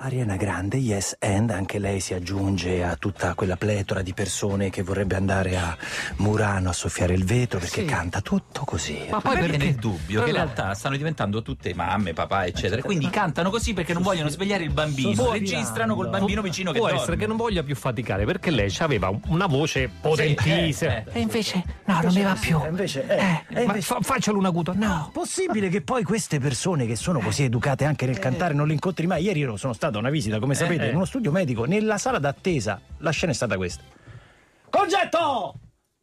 Ariana Grande, Yes and, anche lei si aggiunge a tutta quella pletora di persone che vorrebbe andare a Murano a soffiare il vetro perché canta tutto così. Ma poi viene il dubbio che in realtà stanno diventando tutte mamme, papà, eccetera, quindi cantano così perché non vogliono svegliare il bambino, registrano col bambino vicino che può dorme. essere che non voglia più faticare perché lei aveva una voce potentissima e invece no, non mi va più. Faccelo un acuto. No, Possibile che poi queste persone che sono così educate anche nel cantare non le incontri mai? Ieri io sono stato a una visita, come sapete, in uno studio medico, nella sala d'attesa la scena è stata questa. Concetto!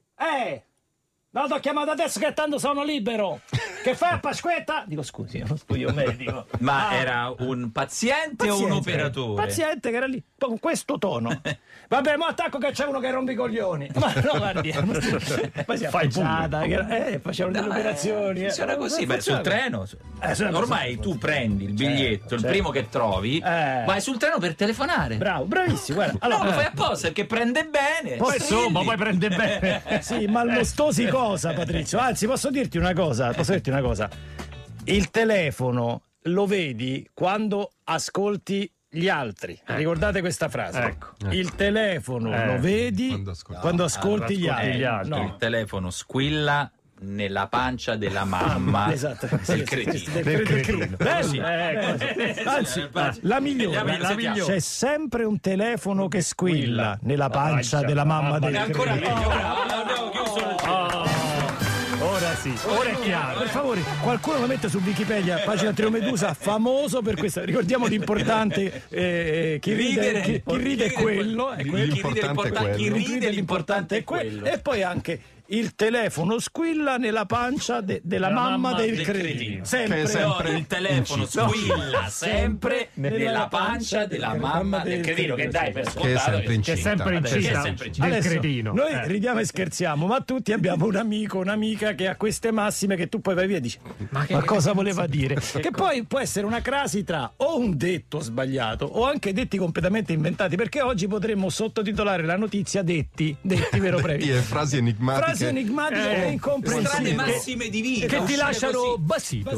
No, t'ho chiamato adesso che tanto sono libero. Che fai a Pasquetta? Dico scusi, è uno studio medico. Ma era un paziente o un operatore? Paziente che era lì con questo tono. Vabbè, mo attacco che c'è uno che rompe i coglioni. Ma no, guardi, poi si è affacciata, facevano delle operazioni. Funziona così, sul treno. Ormai tu prendi il biglietto, il primo che trovi, vai sul treno per telefonare. Bravo, bravissimo. Guarda, allora, lo fai apposta perché prende bene. Poi insomma, poi prende bene. Sì, ma mostosi cosa, Patrizio? Anzi, posso dirti una cosa. Il telefono lo vedi quando ascolti gli altri. Ricordate questa frase? Ecco. Il telefono lo vedi quando ascolti gli altri. No. Il telefono squilla nella pancia della mamma del cretino. Anzi, la migliore. C'è sempre un telefono che squilla nella pancia della mamma del cretino. Ora sì, ora è chiaro. Per favore, qualcuno lo mette su Wikipedia, pagina Trio Medusa, famoso per questo. Ricordiamo l'importante, chi ride è quello. Chi ride l'importante è quello. E poi anche il telefono squilla nella pancia della mamma del cretino. Sempre. Il telefono squilla sempre nella pancia della mamma del cretino. Che dai per scontato che è sempre incisa del cretino. Noi ridiamo e scherziamo, ma tutti abbiamo un amico, un'amica che ha queste massime che tu poi vai via e dici ma cosa voleva dire? Che poi può essere una crasi tra o un detto sbagliato o anche detti completamente inventati, perché oggi potremmo sottotitolare la notizia detti vero brevi. Frasi enigmatiche e incomprensibili, strade massime di vita che ti lasciano basito.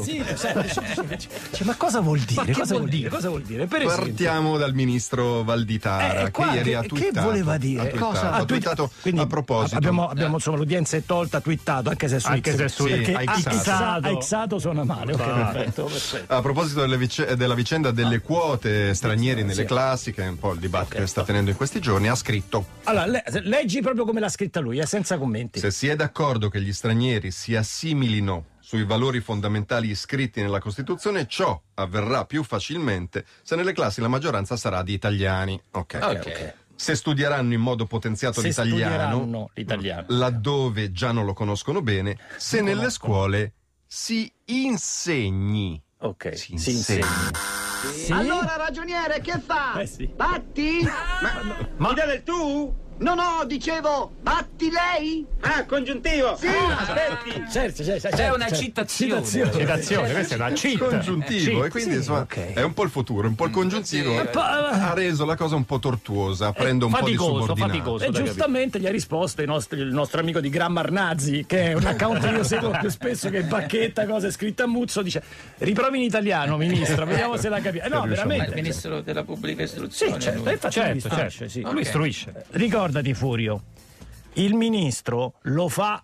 Ma cosa vuol dire? Cosa vuol dire? Per Partiamo dal ministro Valditara che ieri ha twittato. Che voleva dire? Ha twittato a proposito. Abbiamo insomma, l'udienza è tolta, ha twittato, anche se su X, perché ha Xato suona male. Perfetto. A proposito della vicenda delle quote stranieri nelle classi, che è un po' il dibattito che sta tenendo in questi giorni, ha scritto. Allora, leggi proprio come l'ha scritta lui, senza commenti. Se si è d'accordo che gli stranieri si assimilino sui valori fondamentali iscritti nella Costituzione, ciò avverrà più facilmente se nelle classi la maggioranza sarà di italiani. Ok. Se studieranno in modo potenziato l'italiano, laddove già non lo conoscono bene, se nelle scuole si insegni. Ok, si insegni. Sì? Allora, ragioniere, che fa? Batti? Ma del tu? No, dicevo, batti lei? Ah, congiuntivo! Sì! Aspetti! Certo. C'è una citazione, questa è una cheat. Congiuntivo, e quindi insomma è un po' il futuro, un po' il congiuntivo. Ha reso la cosa un po' tortuosa, prende un po' di subordinato. E giustamente gli ha risposto il nostro amico di Grammar Nazi, che è un account che io seguo più spesso, che bacchetta cose scritte a muzzo, dice riprovi in italiano, ministro, vediamo se la capisce. No, veramente. Il ministro della pubblica istruzione. Sì, certo, infatti lui istruisce. Ricordati, Furio, il ministro lo fa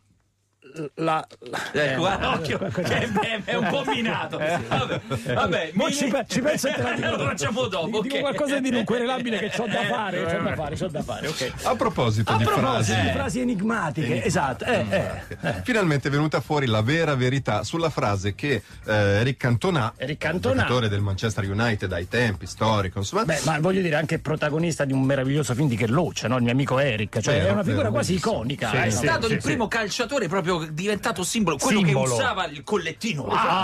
guarda, occhio, è un po' minato. Vabbè, ci penso e te la dico. Lo facciamo dopo. Dico qualcosa di non querelabile che c'ho da fare. Okay. A proposito di frasi enigmatiche, esatto. Finalmente è venuta fuori la vera verità sulla frase che Eric Cantona, giocatore del Manchester United ai tempi, storico, insomma. Ma voglio dire, anche protagonista di un meraviglioso film di Kerlouce, no? Il mio amico Eric, cioè è una figura quasi iconica. È stato il primo calciatore proprio diventato simbolo, quello che usava il collettino.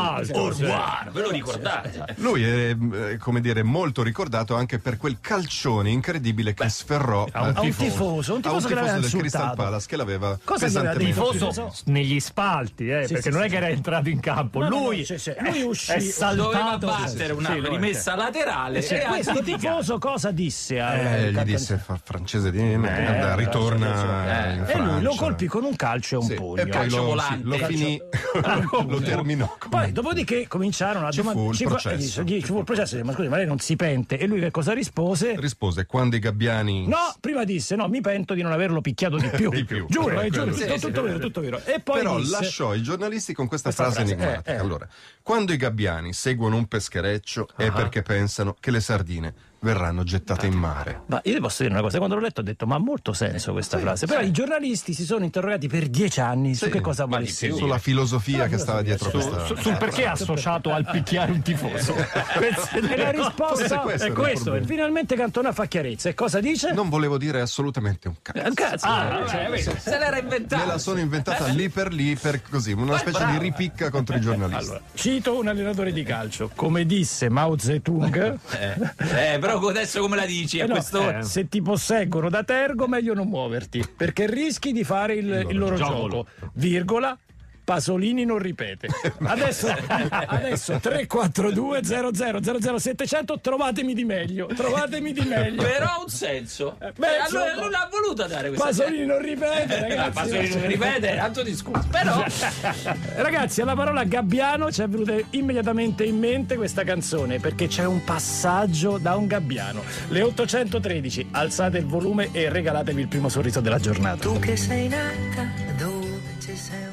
Ve lo ricordate? Lui è, come dire, molto ricordato anche per quel calcione incredibile che sferrò a un tifoso del Crystal Palace che l'aveva pesantemente tifoso negli spalti, perché non è che era entrato in campo, lui uscì, è saltato, doveva battere una rimessa laterale. Questo tifoso cosa disse? Gli disse francese di merda, ritorna in Francia. E lui lo colpì con un calcio e un pugno. calcio volante. Lo finì, lo terminò. Poi, dopodiché, cominciarono a domandare. Ci fu il processo. Ma scusi, ma lei non si pente? E lui che cosa rispose? Rispose: quando i gabbiani. No, prima disse: no, mi pento di non averlo picchiato di più. Giuro, tutto vero. E poi però disse, lasciò i giornalisti con questa frase enigmatica. Allora, quando i gabbiani seguono un peschereccio è perché pensano che le sardine verranno gettate in mare. Ma io posso dire una cosa, quando l'ho letto ho detto ma ha molto senso questa frase, però i giornalisti si sono interrogati per 10 anni su che cosa volesse dire. Sulla filosofia che stava dietro questa... Sul perché è associato al picchiare un tifoso. E la risposta è questo. E finalmente Cantona fa chiarezza. E cosa dice? Non volevo dire assolutamente un cazzo. Se l'era inventata. Me la sono inventata lì per così, una specie di ripicca contro i giornalisti. Allora, cito un allenatore di calcio, come disse Mao Zedong. Però adesso come la dici a quest'ora? Se ti posseggono da tergo meglio non muoverti, perché rischi di fare il loro gioco. Virgola, Pasolini non ripete. Adesso 342 00 700 trovatemi di meglio. Però ha un senso. Allora non l'ha voluta dare questa. Pasolini non ripete, ragazzi. Pasolini non ripete, tanto discorso. Però ragazzi, alla parola gabbiano ci è venuta immediatamente in mente questa canzone, perché c'è un passaggio da un gabbiano. Le 813, alzate il volume e regalatevi il primo sorriso della giornata. Tu che sei nata dove ci sei